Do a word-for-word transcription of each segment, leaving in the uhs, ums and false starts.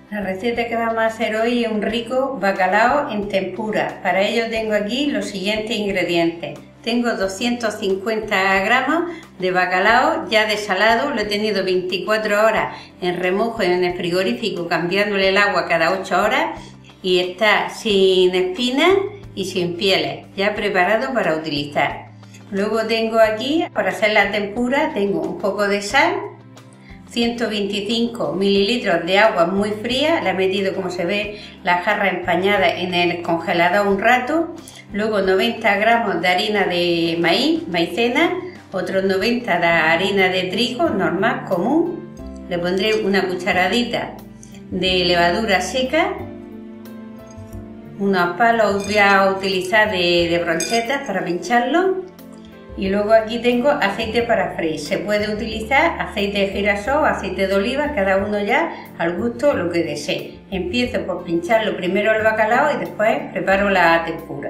La receta que vamos a hacer hoy es un rico bacalao en tempura. Para ello tengo aquí los siguientes ingredientes. Tengo doscientos cincuenta gramos de bacalao ya desalado, lo he tenido veinticuatro horas en remojo en el frigorífico cambiándole el agua cada ocho horas y está sin espinas y sin pieles, ya preparado para utilizar. Luego tengo aquí, para hacer la tempura, tengo un poco de sal, ciento veinticinco mililitros de agua muy fría, la he metido, como se ve, la jarra empañada en el congelador un rato. Luego noventa gramos de harina de maíz, maicena, otros noventa de harina de trigo normal, común. Le pondré una cucharadita de levadura seca, unos palos voy a utilizar de, de brochetas para pincharlo. Y luego aquí tengo aceite para freír. Se puede utilizar aceite de girasol, aceite de oliva, cada uno ya al gusto lo que desee. Empiezo por pincharlo primero el bacalao y después preparo la tempura.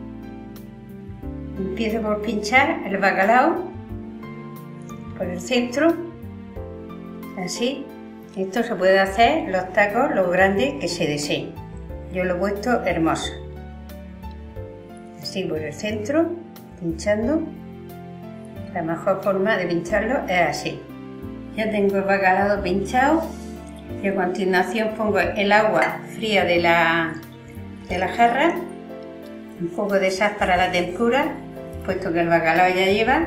Empiezo por pinchar el bacalao por el centro, así. Esto se puede hacer los tacos, los grandes que se deseen. Yo lo he puesto hermoso. Así por el centro, pinchando. La mejor forma de pincharlo es así. Ya tengo el bacalao pinchado y a continuación pongo el agua fría de la, de la jarra, un poco de sal para la tempura, puesto que el bacalao ya lleva,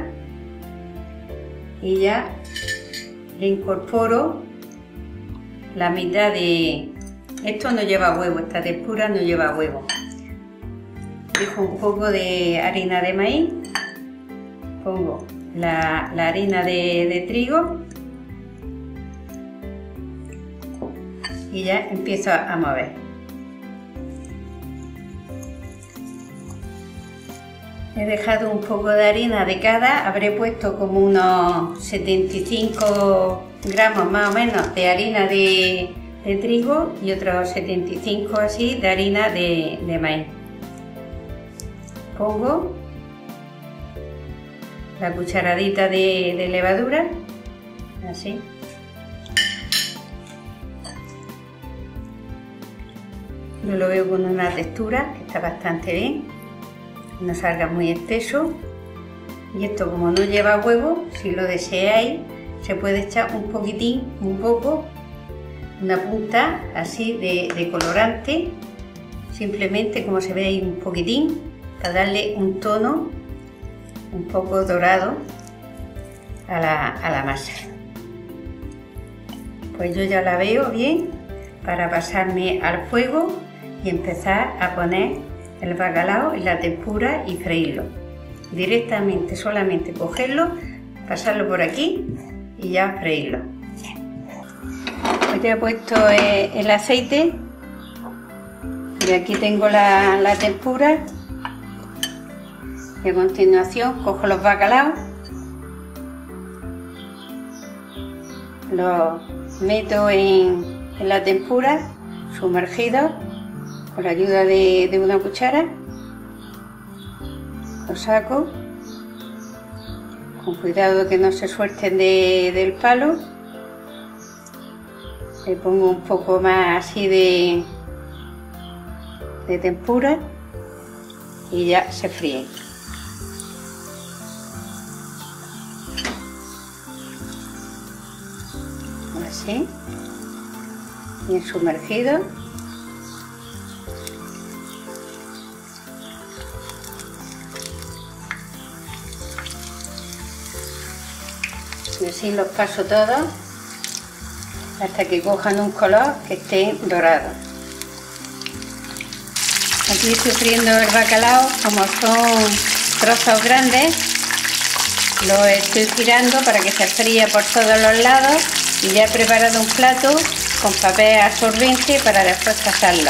y ya le incorporo la mitad de... Esto no lleva huevo, esta tempura no lleva huevo. Dejo un poco de harina de maíz, pongo la, la harina de, de trigo y ya empiezo a mover. He dejado un poco de harina de cada, habré puesto como unos setenta y cinco gramos más o menos de harina de, de trigo y otros setenta y cinco así de harina de, de maíz. Pongo la cucharadita de, de levadura, así. Yo lo veo con una textura que está bastante bien, no salga muy espeso. Y esto, como no lleva huevo, si lo deseáis, se puede echar un poquitín, un poco, una punta así de, de colorante, simplemente, como se ve ahí, un poquitín, para darle un tono un poco dorado a la, a la masa. Pues yo ya la veo bien para pasarme al fuego y empezar a poner el bacalao y la tempura y freírlo. Directamente, solamente cogerlo, pasarlo por aquí y ya freírlo. Pues ya he puesto el aceite y aquí tengo la, la tempura. Y a continuación cojo los bacalaos, los meto en, en la tempura, sumergidos, con la ayuda de, de una cuchara. Los saco, con cuidado que no se suelten de, del palo. Le pongo un poco más así de, de tempura y ya se fríen. Así, bien sumergido. Y así los paso todos hasta que cojan un color que estén dorados. Aquí estoy friendo el bacalao, como son trozos grandes, lo estoy girando para que se fríe por todos los lados. Y ya he preparado un plato con papel absorbente para después pasarlo.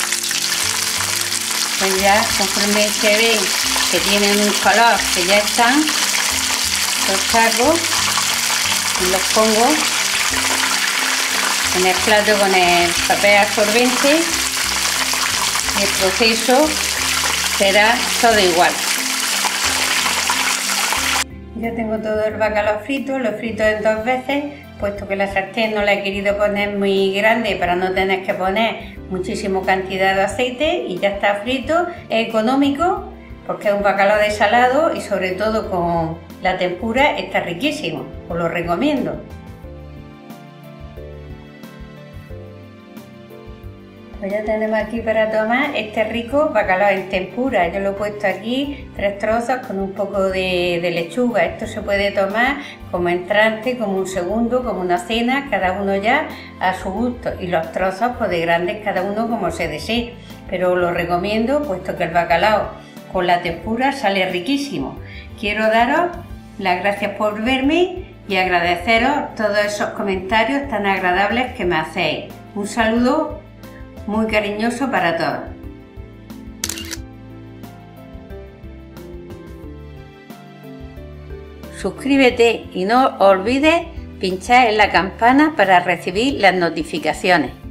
Pues ya, conforme se ven que tienen un color, que ya están, los saco y los pongo en el plato con el papel absorbente y el proceso será todo igual. Ya tengo todo el bacalao frito, lo he frito en dos veces, puesto que la sartén no la he querido poner muy grande para no tener que poner muchísima cantidad de aceite, y ya está frito. Es económico porque es un bacalao desalado y sobre todo con la tempura está riquísimo, os lo recomiendo. Pues ya tenemos aquí para tomar este rico bacalao en tempura. Yo lo he puesto aquí, tres trozos con un poco de, de lechuga. Esto se puede tomar como entrante, como un segundo, como una cena, cada uno ya a su gusto. Y los trozos pues de grandes cada uno como se desee. Pero os lo recomiendo puesto que el bacalao con la tempura sale riquísimo. Quiero daros las gracias por verme y agradeceros todos esos comentarios tan agradables que me hacéis. Un saludo muy cariñoso para todos. Suscríbete y no olvides pinchar en la campana para recibir las notificaciones.